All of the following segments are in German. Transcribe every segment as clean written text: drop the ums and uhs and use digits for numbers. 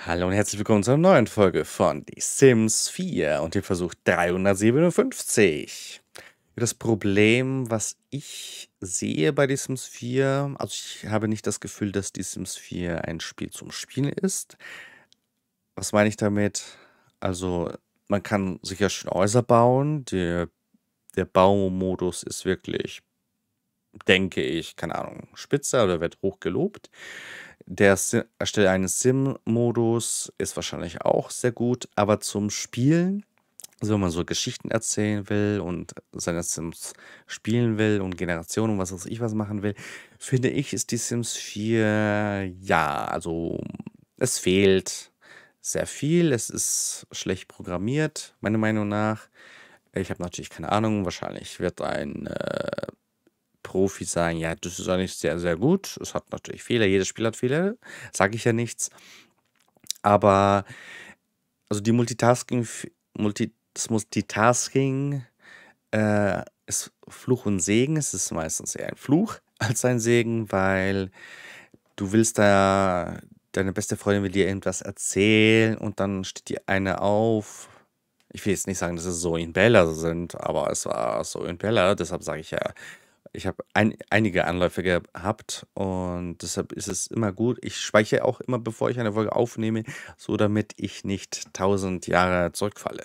Hallo und herzlich willkommen zu einer neuen Folge von Die Sims 4 und dem Versuch 357. Das Problem, was ich sehe bei Die Sims 4, also ich habe nicht das Gefühl, dass Die Sims 4 ein Spiel zum Spielen ist. Was meine ich damit? Also, man kann sicher schön Häuser bauen. Der Baumodus ist wirklich, denke ich, keine Ahnung, spitze oder wird hoch gelobt. Der Erstelle eines Sim-Modus ist wahrscheinlich auch sehr gut, aber zum Spielen, also wenn man so Geschichten erzählen will und seine Sims spielen will und Generationen und was weiß ich was machen will, finde ich, ist die Sims 4, ja, also es fehlt sehr viel. Es ist schlecht programmiert, meiner Meinung nach. Ich habe natürlich keine Ahnung, wahrscheinlich wird ein Profi sagen, ja, das ist eigentlich sehr, sehr gut. Es hat natürlich Fehler, jedes Spiel hat Fehler, sage ich ja nichts. Aber also die das Multitasking ist Fluch und Segen. Es ist meistens eher ein Fluch als ein Segen, weil du willst da, deine beste Freundin will dir irgendwas erzählen und dann steht die eine auf. Ich will jetzt nicht sagen, dass es so in Bella sind, aber es war so in Bella, deshalb sage ich ja, ich habe einige Anläufe gehabt und deshalb ist es immer gut. Ich speichere auch immer, bevor ich eine Folge aufnehme, so damit ich nicht 1000 Jahre zurückfalle.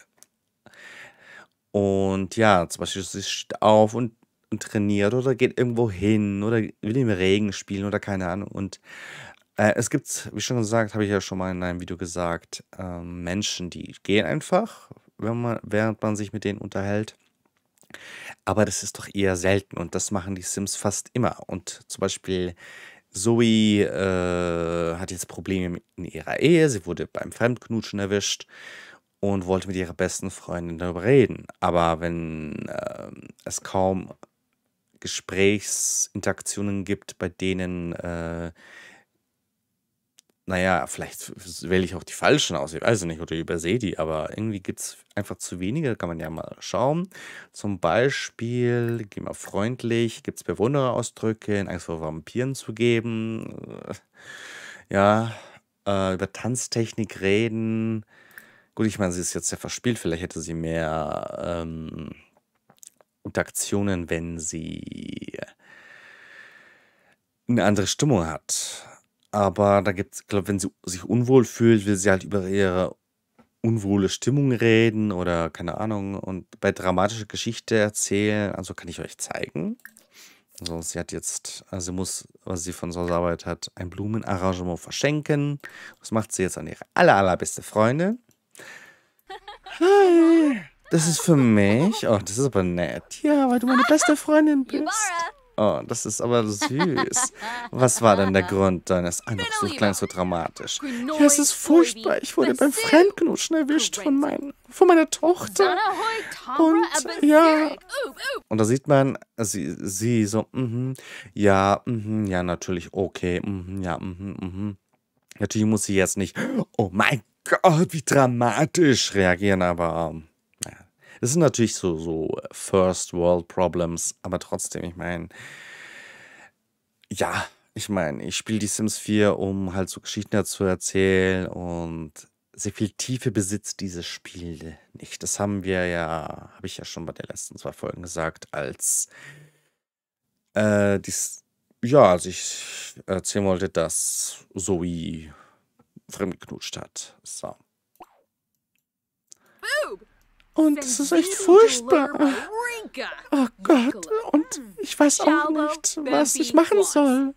Und ja, zum Beispiel, sie steht auf und trainiert oder geht irgendwo hin oder will im Regen spielen oder keine Ahnung. Und es gibt, wie schon gesagt, habe ich ja schon mal in einem Video gesagt, Menschen, die gehen einfach, während man sich mit denen unterhält. Aber das ist doch eher selten und das machen die Sims fast immer. Und zum Beispiel Zoe hat jetzt Probleme in ihrer Ehe. Sie wurde beim Fremdknutschen erwischt und wollte mit ihrer besten Freundin darüber reden. Aber wenn es kaum Gesprächsinteraktionen gibt, bei denen naja, vielleicht wähle ich auch die falschen aus, ich weiß es nicht, oder übersehe die, aber irgendwie gibt es einfach zu wenige, da kann man ja mal schauen. Zum Beispiel, geh mal freundlich, gibt es Bewundererausdrücke, in Angst vor Vampiren zu geben, ja, über Tanztechnik reden. Gut, ich meine, sie ist jetzt sehr verspielt, vielleicht hätte sie mehr Interaktionen, wenn sie eine andere Stimmung hat. Aber da gibt's, ich glaube, wenn sie sich unwohl fühlt, will sie halt über ihre unwohle Stimmung reden oder keine Ahnung. Und bei dramatischer Geschichte erzählen, also kann ich euch zeigen. Also sie hat jetzt, also sie muss, was sie von zu Hause arbeitet hat, ein Blumenarrangement verschenken. Das macht sie jetzt an ihre allerbeste Freundin. Hi, das ist für mich. Oh, das ist aber nett. Ja, weil du meine beste Freundin bist. Oh, das ist aber süß. Was war denn der Grund deines Anrufs? Du klangst so dramatisch. Ja, es ist furchtbar. Ich wurde beim Fremdknutschen erwischt von meiner Tochter. Und ja. Und da sieht man, sie so, ja, ja, natürlich, okay, ja, Natürlich muss sie jetzt nicht, oh mein Gott, wie dramatisch reagieren, aber naja. Das sind natürlich so First World Problems, aber trotzdem, ich meine, ja, ich spiele die Sims 4, um halt so Geschichten zu erzählen und sehr viel Tiefe besitzt dieses Spiel nicht. Das habe ich ja schon bei den letzten 2 Folgen gesagt, als ich erzählen wollte, dass Zoe fremdgeknutscht hat. So. Und es ist echt furchtbar. Oh Gott, und ich weiß auch nicht, was ich machen soll.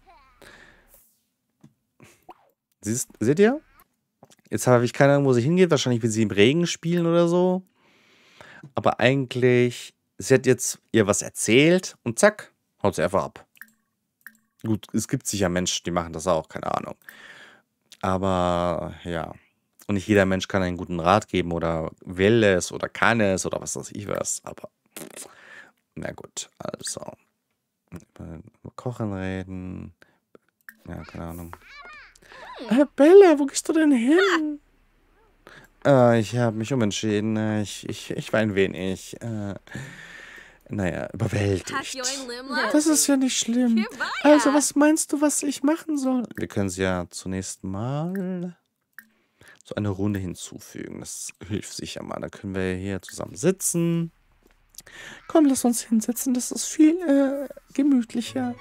Seht ihr? Jetzt habe ich keine Ahnung, wo sie hingeht. Wahrscheinlich will sie im Regen spielen oder so. Aber eigentlich, sie hat jetzt ihr was erzählt und zack, haut sie einfach ab. Gut, es gibt sicher Menschen, die machen das auch, keine Ahnung. Aber ja. Und nicht jeder Mensch kann einen guten Rat geben oder will es oder kann es oder was weiß ich was. Aber na gut, also. Über Kochen reden. Ja, keine Ahnung. Bella, wo gehst du denn hin? Ich habe mich umentschieden. Ich war ein wenig, naja, überwältigt. Das ist ja nicht schlimm. Also, was meinst du, was ich machen soll? Wir können es ja zunächst mal so eine Runde hinzufügen. Das hilft sicher mal. Da können wir hier zusammen sitzen. Komm, lass uns hinsetzen. Das ist viel gemütlicher.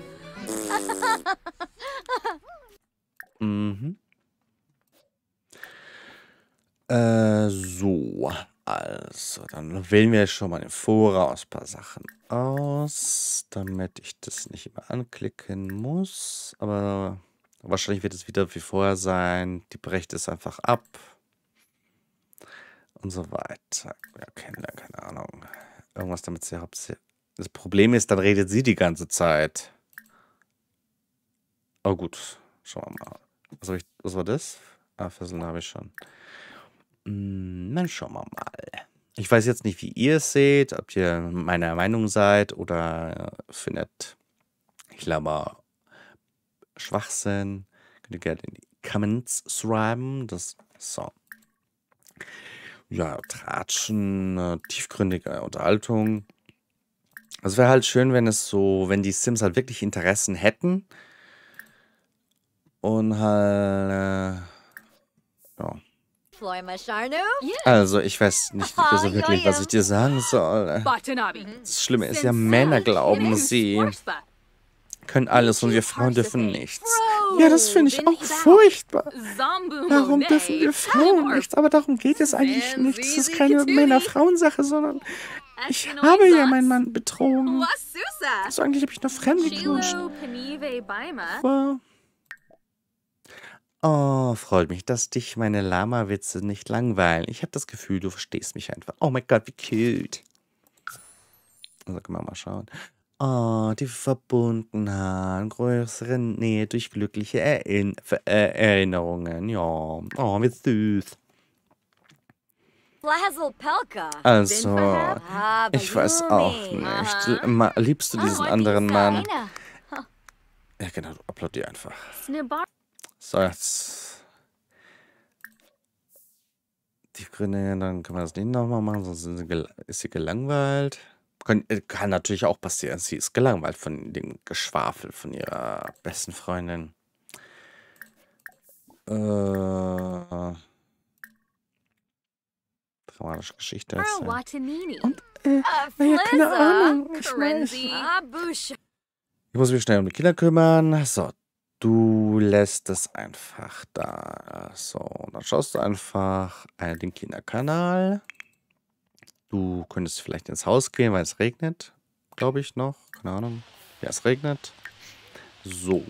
Mhm. So. Also, dann wählen wir schon mal im Voraus ein paar Sachen aus, damit ich das nicht immer anklicken muss. Aber wahrscheinlich wird es wieder wie vorher sein. Die brecht es einfach ab. Und so weiter. Ja, keine Ahnung. Irgendwas damit sie hauptsächlich. Das Problem ist, dann redet sie die ganze Zeit. Oh gut, schauen wir mal. Was war das? Ah, Fesseln habe ich schon. Dann schauen wir mal. Ich weiß jetzt nicht, wie ihr es seht, ob ihr meiner Meinung seid oder findet, ich glaube, Schwachsinn. Könnt ihr gerne in die Comments schreiben. So. Ja, Tratschen, tiefgründige Unterhaltung. Es wäre halt schön, wenn die Sims halt wirklich Interessen hätten. Und halt, ja. Also, ich weiß nicht so wirklich, was ich dir sagen soll. Das Schlimme ist ja, Männer glauben, sie können alles und wir Frauen dürfen nichts. Ja, das finde ich auch furchtbar. Warum dürfen wir Frauen nichts? Aber darum geht es eigentlich nicht. Das ist keine Männer-Frauen-Sache, sondern ich habe ja meinen Mann betrogen. Also eigentlich habe ich noch Fremde geknutscht. Oh, freut mich, dass dich meine Lama-Witze nicht langweilen. Ich habe das Gefühl, du verstehst mich einfach. Oh mein Gott, wie cute. Also können wir mal schauen. Oh, die Verbundenheit, größere Nähe durch glückliche Erinnerungen. Ja, oh, wie süß. Also, ich weiß auch nicht. Liebst du diesen anderen Mann? Ja, genau, du applaudier einfach. So, jetzt. Die Gründe, dann können wir das nicht nochmal machen, sonst ist sie gelangweilt. Kann natürlich auch passieren, sie ist gelangweilt von dem Geschwafel von ihrer besten Freundin. Dramatische Geschichte erzählen. Und, naja, keine Ahnung. Ich muss mich schnell um die Kinder kümmern. So, du lässt es einfach da. So, dann schaust du einfach den Kinderkanal. Du könntest vielleicht ins Haus gehen, weil es regnet. Glaube ich noch. Keine Ahnung. Ja, es regnet. So.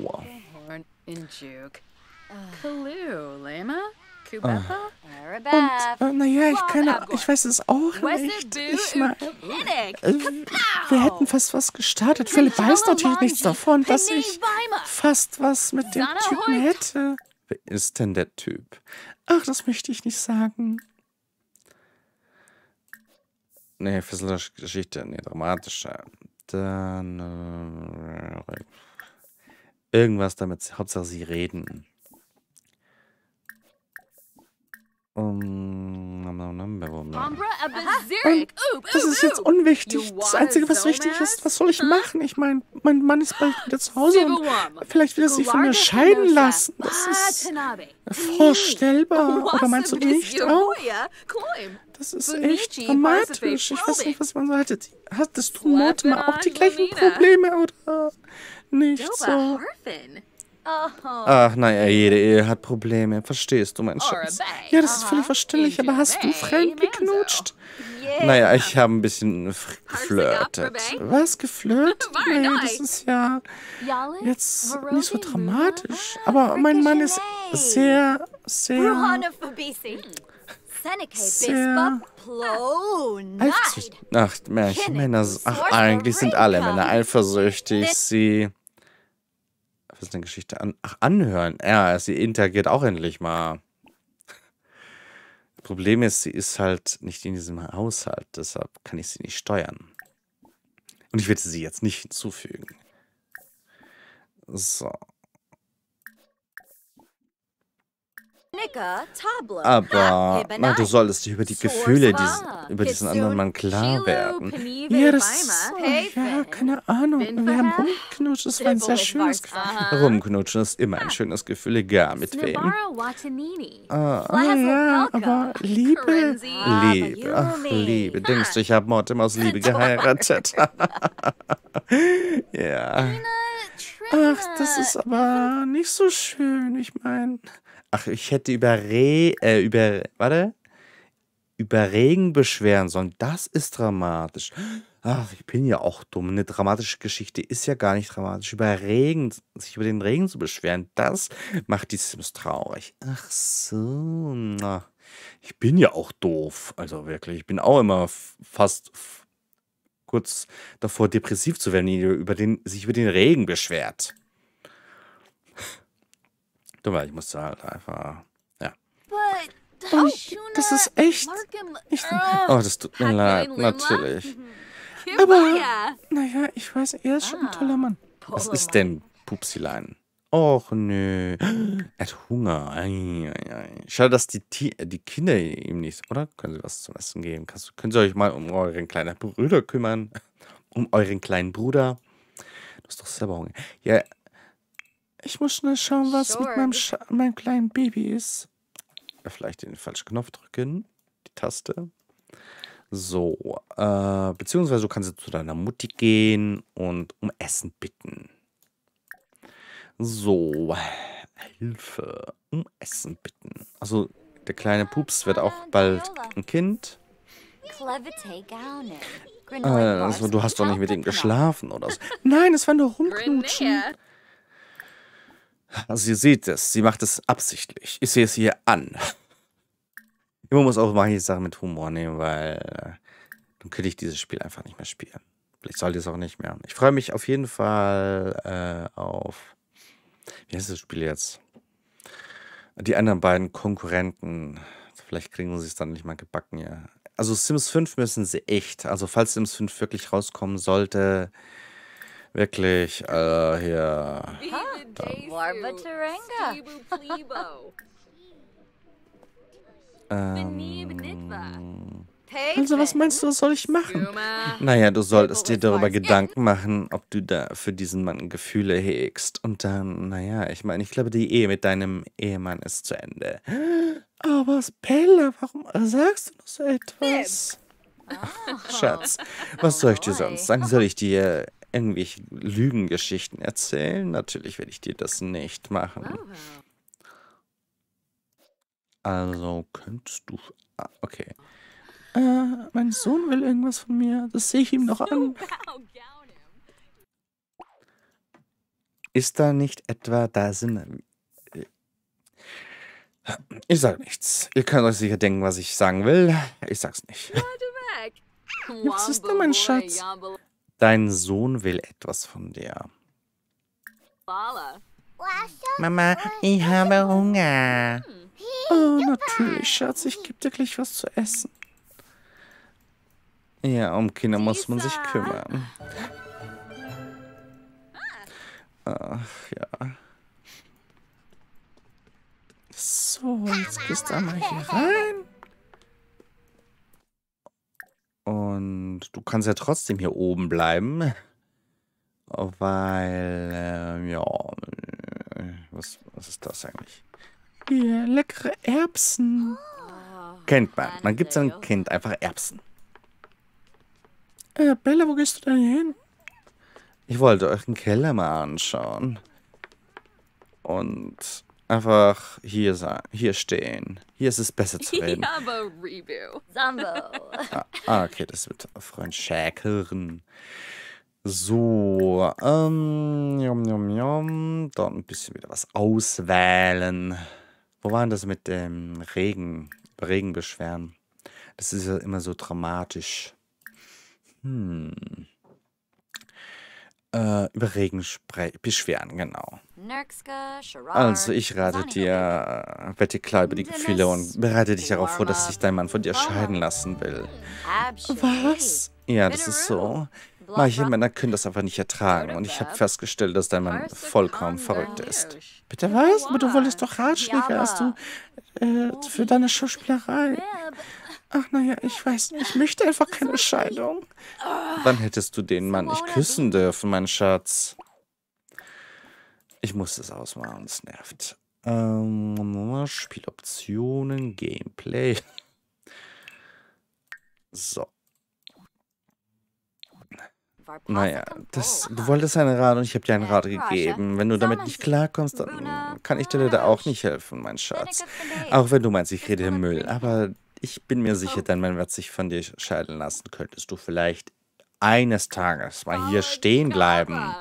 Und, naja, ich weiß es auch nicht. Ich meine, wir hätten fast was gestartet. Philipp weiß natürlich nichts davon, dass ich fast was mit dem Typen hätte. Wer ist denn der Typ? Ach, das möchte ich nicht sagen. Nee, Geschichte, nee, dramatischer. Dann, irgendwas damit, Hauptsache sie reden. Das ist jetzt unwichtig. Das Einzige, was wichtig ist, was soll ich machen? Ich meine, mein Mann ist bald wieder zu Hause und vielleicht will er sich von mir scheiden lassen. Das ist vorstellbar. Oder meinst du nicht auch? Das ist echt dramatisch. Ich weiß nicht, was man so hatte. Hattest du, Mortimer, auch die gleichen Probleme oder nicht so? Ach, naja, jede Ehe hat Probleme. Verstehst du, mein Schatz? Ja, das ist völlig verständlich, aber hast du fremd geknutscht? Naja, ich habe ein bisschen geflirtet. Was, geflirtet? Nee, das ist ja jetzt nicht so dramatisch. Aber mein Mann ist sehr eifersüchtig. Ach, Männer, eigentlich sind alle Männer eifersüchtig. Was ist eine Geschichte anhören? Ja, sie interagiert auch endlich mal. Das Problem ist, sie ist halt nicht in diesem Haushalt, deshalb kann ich sie nicht steuern. Und ich werde sie jetzt nicht hinzufügen. So. Aber du solltest dir über die Gefühle über diesen anderen Mann klar werden. Ja, ja, keine Ahnung. Wir haben rumgeknutscht, das war ein sehr schönes Gefühl. Rumknutschen ist immer ein schönes Gefühl, egal mit wem. Ja, aber Liebe. Ach, Liebe. Denkst du, ich habe Mortem aus Liebe geheiratet? Ja. Ach, das ist aber nicht so schön. Ich meine. Ach, ich hätte über Regen beschweren sollen. Das ist dramatisch. Ach, ich bin ja auch dumm. Eine dramatische Geschichte ist ja gar nicht dramatisch. Sich über den Regen zu beschweren, das macht die Sims traurig. Ach so. Na, ich bin ja auch doof. Also wirklich, ich bin auch immer fast kurz davor, depressiv zu werden, sich über den Regen beschwert. Du weißt, ich musste halt einfach. Ja. Oh, das ist echt. Oh, das tut mir leid, natürlich. Aber, naja, ich weiß, er ist schon ein toller Mann. Was ist denn, Pupsilein? Och, nö. Er hat Hunger. Schade, dass die Kinder ihm nicht. Oder? Können sie was zum Essen geben? Können Sie euch mal um euren kleinen Bruder kümmern? Um euren kleinen Bruder? Du hast doch selber Hunger. Ja, ich muss schnell schauen, was mit meinem kleinen Baby ist. Vielleicht den falschen Knopf drücken. Die Taste. So. Beziehungsweise du kannst jetzt zu deiner Mutti gehen und um Essen bitten. So. Hilfe. Um Essen bitten. Also, der kleine Pups wird auch bald ein Kind. Also, du hast doch nicht mit ihm geschlafen oder so. Nein, es war nur rumknutschen. Also ihr seht es, sie macht es absichtlich. Ich sehe es ihr an. Man muss auch manche Sachen mit Humor nehmen, weil dann könnte ich dieses Spiel einfach nicht mehr spielen. Vielleicht sollte ich es auch nicht mehr. Ich freue mich auf jeden Fall auf... Wie heißt das Spiel jetzt? Die anderen beiden Konkurrenten. Vielleicht kriegen sie es dann nicht mal gebacken, ja. Also Sims 5 müssen sie echt. Also falls Sims 5 wirklich rauskommen sollte... Wirklich, hier. Also, was meinst du, was soll ich machen? Naja, du solltest dir darüber Gedanken machen, ob du da für diesen Mann Gefühle hegst. Und dann, naja, ich meine, ich glaube, die Ehe mit deinem Ehemann ist zu Ende. Aber Bella, warum sagst du noch so etwas? Ach, Schatz, was soll ich dir sonst sagen? Soll ich dir irgendwelche Lügengeschichten erzählen? Natürlich werde ich dir das nicht machen. Also könntest du... okay. Mein Sohn will irgendwas von mir. Das sehe ich ihm noch an. Ist da nicht etwa... Da sind... Ich sage nichts. Ihr könnt euch sicher denken, was ich sagen will. Ich sag's nicht. Was ist denn, mein Schatz? Dein Sohn will etwas von dir. Mama, ich habe Hunger. Oh, natürlich, Schatz. Ich gebe dir gleich was zu essen. Ja, um Kinder muss man sich kümmern. Ach, ja. So, jetzt gehst du einmal hier rein. Und du kannst ja trotzdem hier oben bleiben. Weil, ja, was ist das eigentlich? Hier, leckere Erbsen. Kennt man. Man gibt seinem Kind einfach Erbsen. Bella, wo gehst du denn hin? Ich wollte euch den Keller mal anschauen. Und einfach hier stehen. Hier ist es besser zu reden. Okay, das wird Freund Schäkern. So, Dann ein bisschen wieder was auswählen. Wo war denn das mit dem Regen beschweren? Das ist ja immer so dramatisch. Über Regen beschweren, genau. Also ich rate dir, werd dir klar über die Gefühle und bereite dich darauf vor, dass sich dein Mann von dir scheiden lassen will. Was? Ja, das ist so. Manche Männer können das einfach nicht ertragen und ich habe festgestellt, dass dein Mann vollkommen verrückt ist. Bitte was? Aber du wolltest doch Ratschläge, für deine Schauspielerei. Ach, naja, ich weiß nicht, ich möchte einfach keine Scheidung. Dann hättest du den Mann nicht küssen dürfen, mein Schatz. Ich muss das ausmachen, es nervt. Spieloptionen, Gameplay. So. Naja, du wolltest einen Rat und ich habe dir einen Rat gegeben. Wenn du damit nicht klarkommst, dann kann ich dir leider auch nicht helfen, mein Schatz. Auch wenn du meinst, ich rede Müll. Aber ich bin mir sicher, dein Mann wird sich von dir scheiden lassen. Könntest du vielleicht eines Tages mal hier stehen bleiben?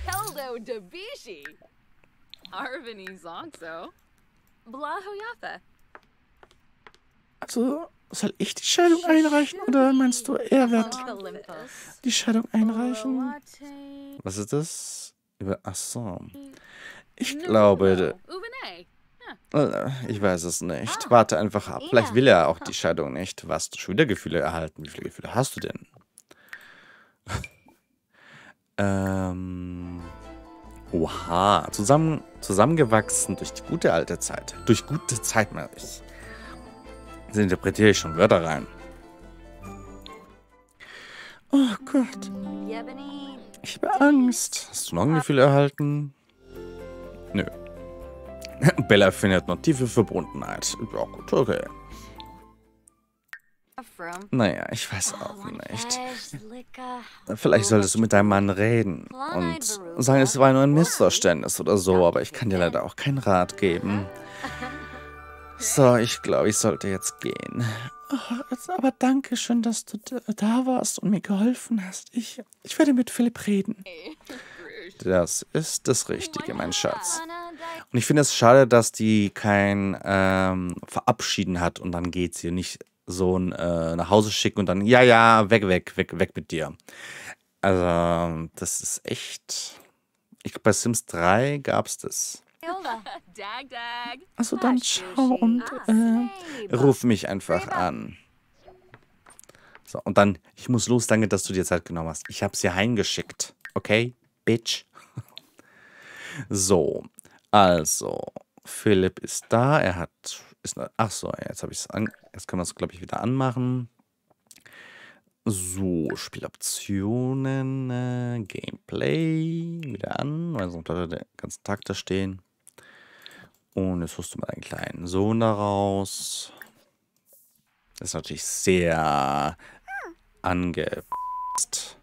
Also, soll ich die Scheidung einreichen oder meinst du, er wird die Scheidung einreichen? Was ist das? Ach so. Ich glaube, ich weiß es nicht. Warte einfach ab. Vielleicht will er auch die Scheidung nicht. Was, du schon wieder Gefühle erhalten? Wie viele Gefühle hast du denn? Oha. Zusammengewachsen durch die gute alte Zeit. Durch gute Zeit, meine ich. Jetzt interpretiere ich schon Wörter rein. Oh Gott. Ich habe Angst. Hast du noch ein Gefühl erhalten? Nö. Bella findet noch tiefe Verbundenheit. Ja, gut, okay. Naja, ich weiß auch nicht. Vielleicht solltest du mit deinem Mann reden und sagen, es war nur ein Missverständnis oder so, aber ich kann dir leider auch keinen Rat geben. So, ich glaube, ich sollte jetzt gehen. Oh, aber danke schön, dass du da warst und mir geholfen hast. Ich werde mit Philipp reden. Das ist das Richtige, mein Schatz. Und ich finde es schade, dass die kein Verabschieden hat und dann geht sie nicht so nach Hause schicken und dann, ja, weg mit dir. Also, das ist echt... Ich glaube, bei Sims 3 gab es das. Also dann ciao und ruf mich einfach an. So, und dann, ich muss los, danke, dass du dir Zeit genommen hast. Ich habe sie heimgeschickt. Okay, Bitch? So, also, Philipp ist da. Ach so, jetzt habe ich es an. Jetzt können wir es, glaube ich, wieder anmachen. So, Spieloptionen, Gameplay, wieder an, weil sonst bleibt der ganze Tag da stehen. Und jetzt holst du mal deinen kleinen Sohn daraus. Das ist natürlich sehr angepasst.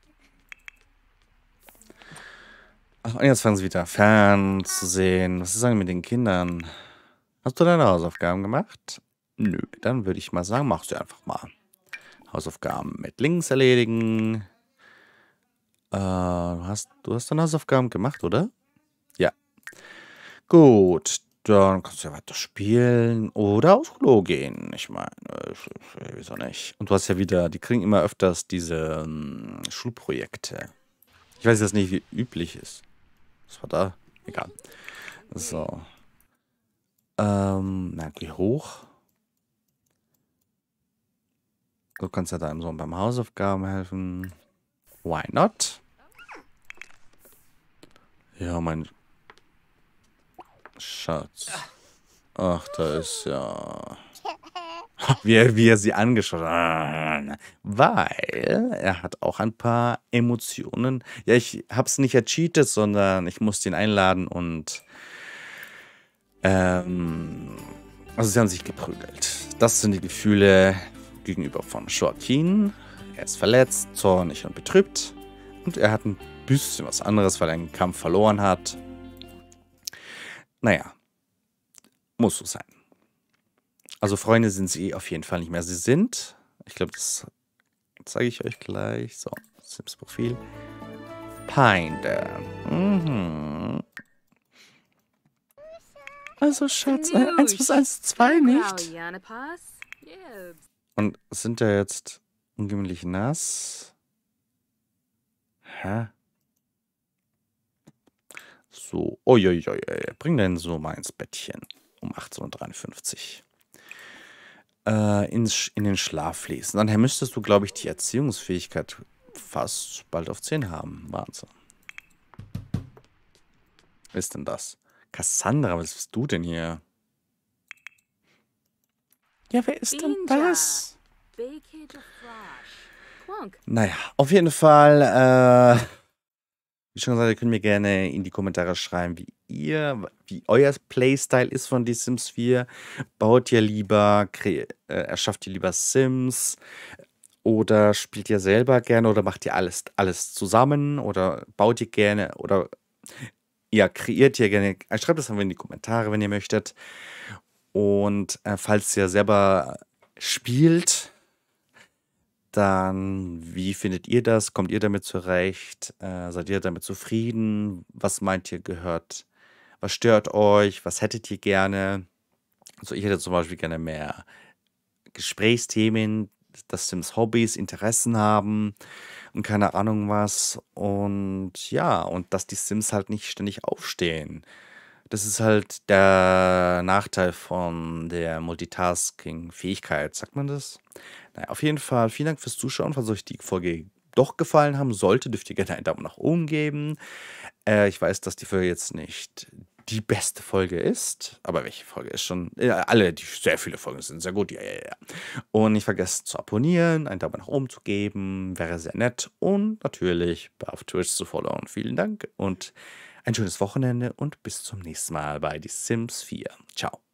Ach, und jetzt fangen sie wieder fern zu sehen. Was ist eigentlich mit den Kindern? Hast du deine Hausaufgaben gemacht? Nö, dann würde ich mal sagen, machst du einfach mal. Hausaufgaben mit links erledigen. Du hast deine Hausaufgaben gemacht, oder? Ja. Gut, dann kannst du ja weiter spielen oder aufs Klo gehen. Ich meine, wieso nicht? Und du hast ja wieder, die kriegen immer öfters diese Schulprojekte. Ich weiß jetzt nicht, wie üblich ist. Was war da? Egal. So. Na, geh hoch. Du kannst ja deinem Sohn beim Hausaufgaben helfen. Why not? Ja, mein Schatz. Ach, da ist ja... Wie er sie angeschaut hat. Weil er hat auch ein paar Emotionen. Ja, ich hab's nicht ercheatet, sondern ich musste ihn einladen und... also sie haben sich geprügelt. Das sind die Gefühle gegenüber von Joaquin. Er ist verletzt, zornig und betrübt. Und er hat ein bisschen was anderes, weil er einen Kampf verloren hat. Naja, muss so sein. Also Freunde sind sie auf jeden Fall nicht mehr. Sie sind, ich glaube, das zeige ich euch gleich. So, Sims-Profil. Feinde. Mhm. Also Schatz, 1 plus 1 ist 2, nicht? Und sind ja jetzt ungewöhnlich nass. Hä? So, uiuiui, bring deinen Sohn mal ins Bettchen. Um 18:53 Uhr. In den Schlaf lesen. Dann müsstest du, glaube ich, die Erziehungsfähigkeit fast bald auf 10 haben. Wahnsinn. Was ist denn das? Cassandra, was bist du denn hier? Ja, wer ist denn Binja. das? Bake de Frosch. Quunk. Naja, auf jeden Fall, wie schon gesagt, ihr könnt mir gerne in die Kommentare schreiben, wie euer Playstyle ist von Die Sims 4. Baut ihr lieber, erschafft ihr lieber Sims oder spielt ihr selber gerne oder macht ihr alles zusammen oder baut ihr gerne oder ja, kreiert ihr gerne. Schreibt das einfach in die Kommentare, wenn ihr möchtet. Und falls ihr selber spielt, dann wie findet ihr das? Kommt ihr damit zurecht? Seid ihr damit zufrieden? Was meint ihr gehört? Was stört euch? Was hättet ihr gerne? Also ich hätte zum Beispiel gerne mehr Gesprächsthemen, dass Sims Hobbys, Interessen haben und keine Ahnung was. Und ja, und dass die Sims halt nicht ständig aufstehen. Das ist halt der Nachteil von der Multitasking-Fähigkeit, sagt man das? Naja, auf jeden Fall vielen Dank fürs Zuschauen. Falls euch die Folge doch gefallen haben sollte, dürft ihr gerne einen Daumen nach oben geben. Ich weiß, dass die Folge jetzt nicht die beste Folge ist, aber welche Folge ist schon? Sehr viele Folgen sind sehr gut. Ja, ja, ja. Und nicht vergesst zu abonnieren, einen Daumen nach oben zu geben, wäre sehr nett. Und natürlich auf Twitch zu followen. Vielen Dank und ein schönes Wochenende und bis zum nächsten Mal bei Die Sims 4. Ciao.